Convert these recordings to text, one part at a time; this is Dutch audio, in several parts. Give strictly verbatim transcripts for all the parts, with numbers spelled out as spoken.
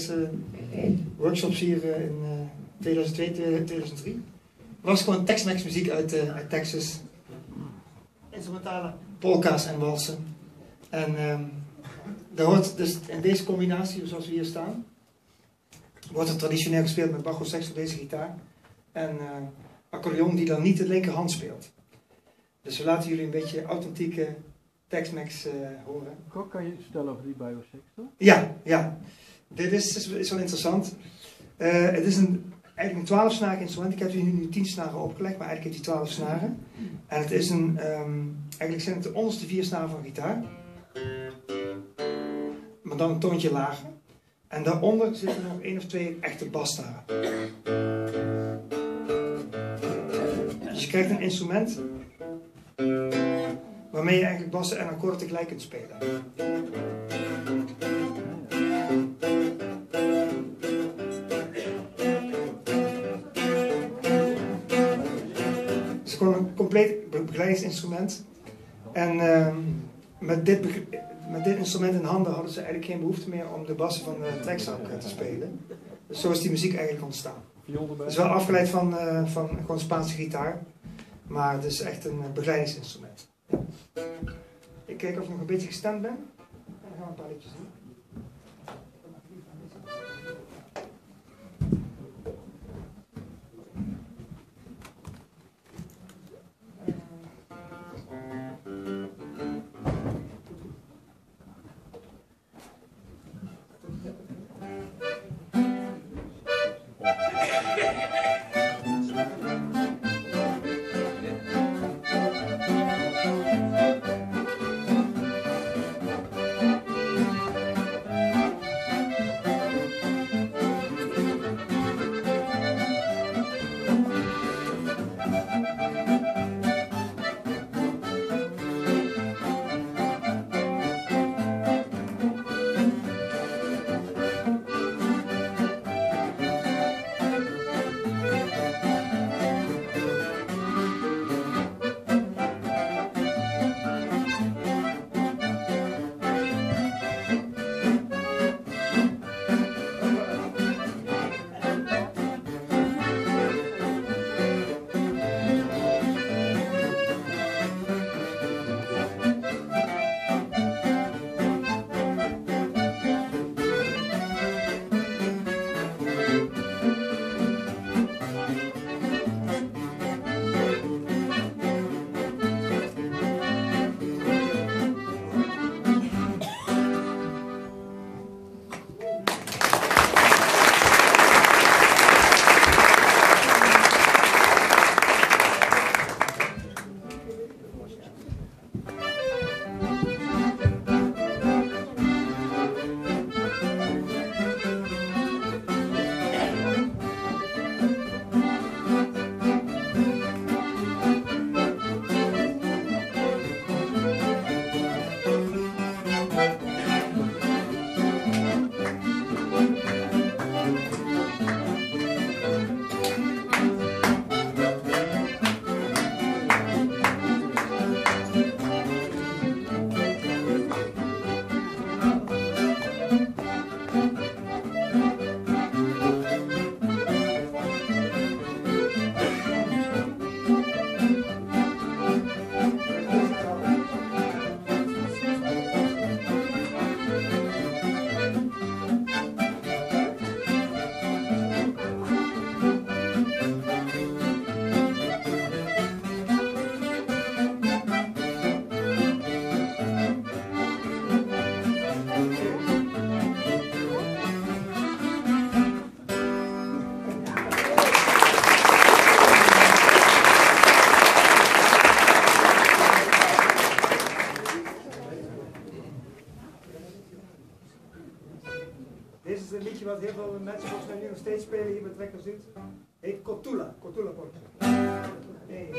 eerste workshops hier uh, in uh, tweeduizend twee, tweeduizend drie. Het was gewoon Tex-Mex muziek uit, uh, uit Texas. Instrumentale polka's en walsen. En um, daar hoort dus in deze combinatie, zoals we hier staan, wordt het traditioneel gespeeld met bajo sexto, deze gitaar. En uh, accordeon die dan niet de linkerhand speelt. Dus we laten jullie een beetje authentieke Tex-Mex uh, horen. Wat kan je vertellen over die bajo sexto? Ja, ja. Dit is, is, is wel interessant. Uh, het is een, eigenlijk een twaalf-snarig instrument. Ik heb hier nu tien snaren opgelegd, maar eigenlijk heeft hij twaalf snaren. En het is een, um, eigenlijk zijn het de onderste vier snaren van gitaar. Maar dan een toontje lager. En daaronder zitten nog één of twee echte bassnaren. Dus je krijgt een instrument waarmee je eigenlijk bassen en akkoorden tegelijk kunt spelen. Het is gewoon een compleet begeleidingsinstrument. En uh, met, dit met dit instrument in handen hadden ze eigenlijk geen behoefte meer om de bassen van de Tex-Mex te spelen. Dus zo is die muziek eigenlijk ontstaan. Het is wel afgeleid van, uh, van gewoon Spaanse gitaar. Maar het is echt een begeleidingsinstrument. Ik kijk of ik nog een beetje gestemd ben. En dan gaan we een paar liedjes doen. Dit is een liedje wat heel veel mensen volgens mij nu nog steeds spelen hier met Trekker Zuid. Heet Cotula. Cotula Porta. Nee.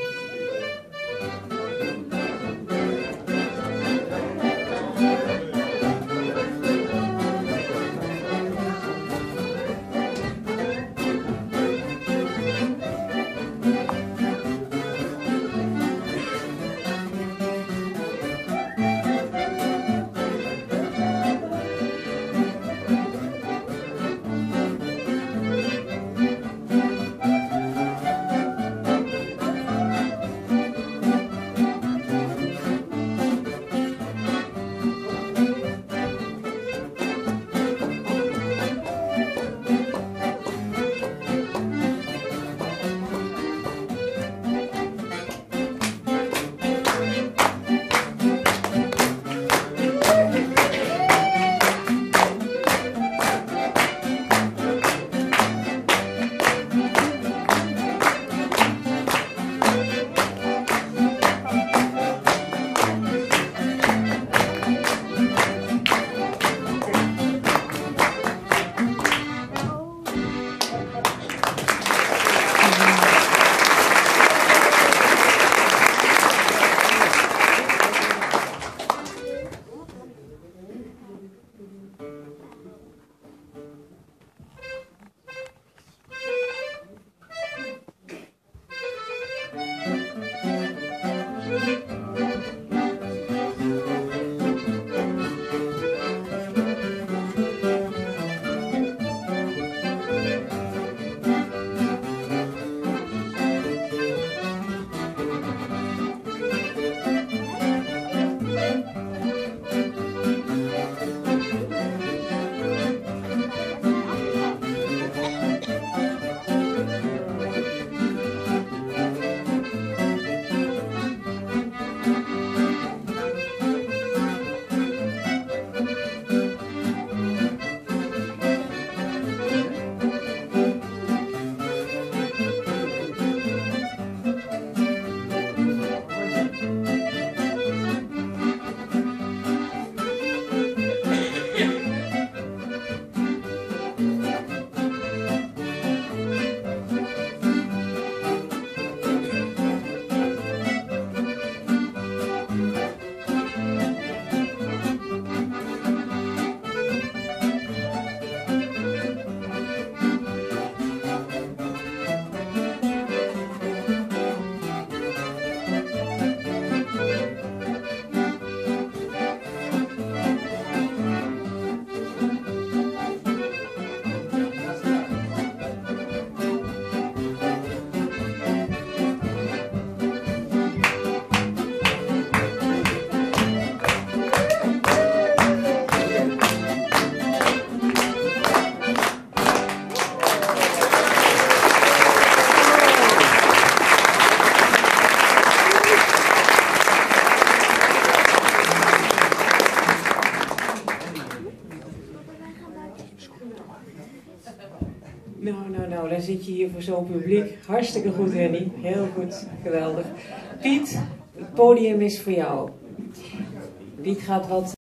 Nou, nou, nou, dan zit je hier voor zo'n publiek. Hartstikke goed, Henny. Heel goed, geweldig. Piet, het podium is voor jou. Piet gaat wat